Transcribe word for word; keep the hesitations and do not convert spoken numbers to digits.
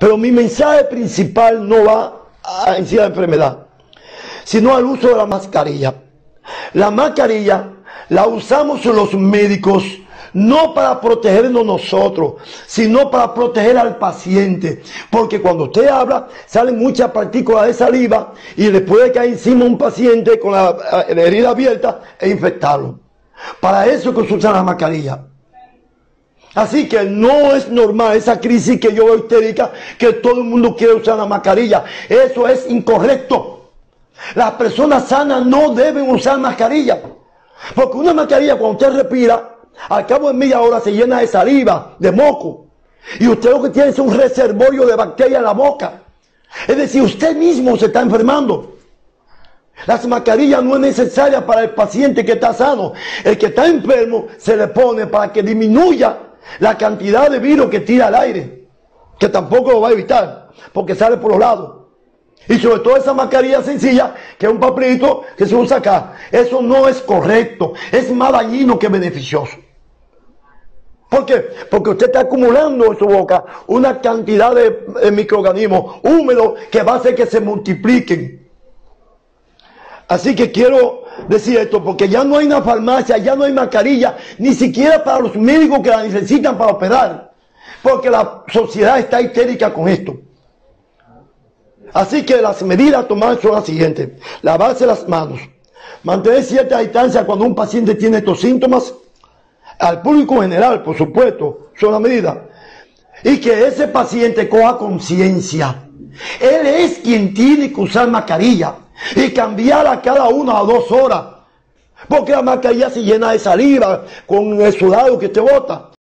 Pero mi mensaje principal no va a en sí la enfermedad, sino al uso de la mascarilla. La mascarilla la usamos los médicos no para protegernos nosotros, sino para proteger al paciente. Porque cuando usted habla, salen muchas partículas de saliva y le puede caer encima a un paciente con la, la herida abierta e infectarlo. Para eso es que se usa la mascarilla. Así que no es normal esa crisis que yo veo histérica, que todo el mundo quiere usar la mascarilla. Eso es incorrecto. Las personas sanas no deben usar mascarilla. Porque una mascarilla, cuando usted respira, al cabo de media hora se llena de saliva, de moco. Y usted lo que tiene es un reservorio de bacterias en la boca. Es decir, usted mismo se está enfermando. Las mascarillas no es necesaria para el paciente que está sano. El que está enfermo se le pone para que disminuya la cantidad de virus que tira al aire, que tampoco lo va a evitar, porque sale por los lados. Y sobre todo esa mascarilla sencilla, que es un papelito que se usa acá. Eso no es correcto, es más dañino que beneficioso. ¿Por qué? Porque usted está acumulando en su boca una cantidad de, de microorganismos húmedos que va a hacer que se multipliquen. Así que quiero decir esto, porque ya no hay una farmacia, ya no hay mascarilla, ni siquiera para los médicos que la necesitan para operar, porque la sociedad está histérica con esto. Así que las medidas a tomar son las siguientes: lavarse las manos, mantener cierta distancia cuando un paciente tiene estos síntomas, al público en general, por supuesto, son las medidas, y que ese paciente coja conciencia. Él es quien tiene que usar mascarilla y cambiarla cada una o dos horas, porque la mascarilla se llena de saliva con el sudado que te bota.